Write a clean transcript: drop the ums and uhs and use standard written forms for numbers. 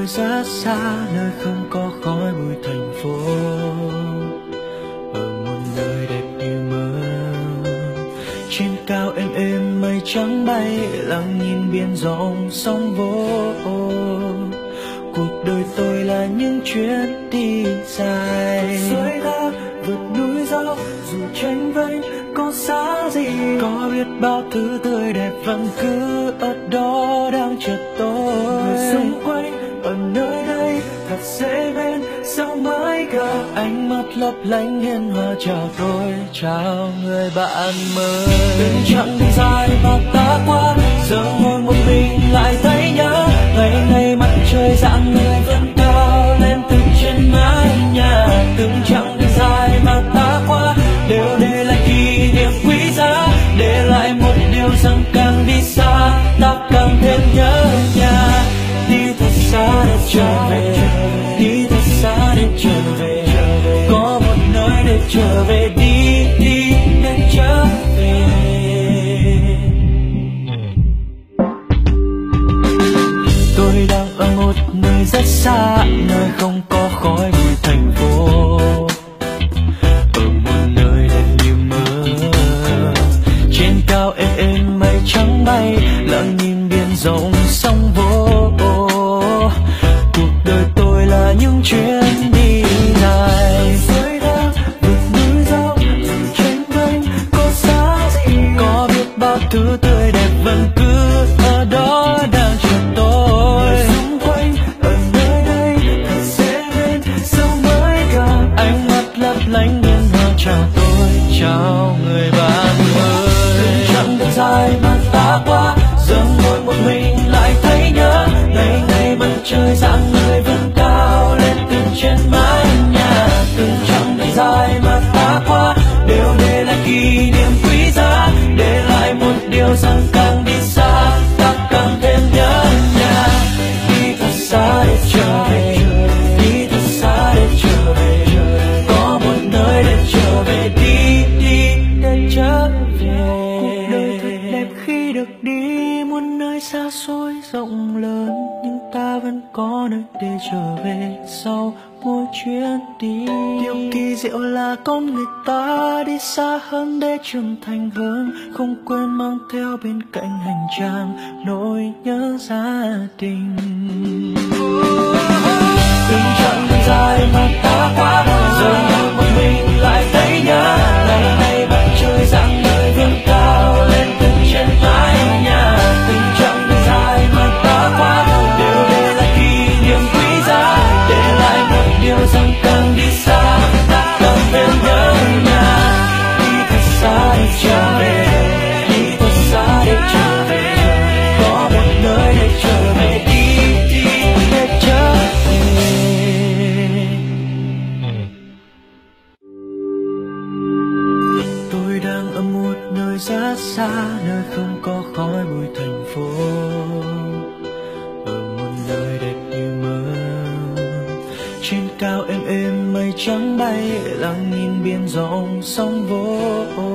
nơi rất xa, nơi không có khói bụi thành phố. Ở một nơi đẹp như mơ, trên cao êm êm mây trắng bay, lặng nhìn biển rộng sóng vỗ. Cuộc đời tôi là những chuyến đi dài, suối thác vượt núi dốc, dù tranh vênh có xa gì, có biết bao thứ tươi đẹp vẫn cứ ở đó đang chờ tôi. Người xung quanh ở nơi đây thật dễ bên, sao mãi gặp ánh mắt lấp lánh hiền hòa chào tôi, chào người bạn mới. Từng chặng đường dài mà ta qua, giờ ngồi một mình lại thấy nhớ ngày ngày mặt trời rạng người vẫn cao lên từ trên mái nhà. Từng chặng đường dài mà ta qua đều để lại kỷ niệm quý giá, để lại một điều rằng càng đi xa ta càng thêm nhớ nhà. Đi thật xa để trở về, đi thật xa để trở về, có một nơi để trở về. Đi đi để trở về. Tôi đang ở một nơi rất xa, nơi không có khói bụi thành phố. Ở một nơi đẹp như mơ, trên cao êm êm mây trắng bay, lặng nhìn biển rộng sóng vỗ. Cuộc đời tôi là những chuyến đi dài, suối thác vượt núi dốc, dù tranh vênh có xa gì, có biết bao thứ tươi đẹp vẫn cứ ở đó đang chờ tôi. Người xung quanh ở nơi đây thật dễ bên, sao mới gặp ánh mắt lấp lánh hiền hòa chào tôi, chào người bạn mới. Từng chặng đường dài mà ta qua, giờ ngồi một mình lại thấy nhớ ngày ngày mặt trời rạng người vẫn cao lên từ trên mái nhà. Từng chặng đường dài mà ta qua đều để lại kỷ niệm quý giá, để lại một điều rằng càng đi xa ta càng thêm nhớ nhà. Đi thật xa để trở về, đi thật xa để trở về, có một nơi để trở về. Đi đi để trở về. Cuộc đời thật đẹp khi được đi muôn nơi xa xôi rộng lớn, nhưng ta vẫn có nơi để trở về sau mỗi chuyến đi. Điều kỳ diệu là con người ta đi xa hơn để trưởng thành hơn, không quên mang theo bên cạnh hành trang nỗi nhớ gia đình. Từng chặng đường dài mà ta qua, giờ ngồi một mình lại thấy nhớ ngày ngày mặt trời rạng người vươn cao lên từ trên mái nhà. Từng chặng đường dài mà ta qua đều để lại kỷ niệm quý giá, để lại một điều rằng càng đi xa ta càng thêm nhớ nhà. Đi thật xa để trở về, đi thật xa để trở về, có một nơi để trở về. Đi đi để trở về. Tôi đang ở một nơi rất xa, nơi không có khói bụi thành phố. Ở một nơi đẹp như mơ, trên cao êm êm mây trắng bay, lặng nhìn biển rộng sóng vỗ.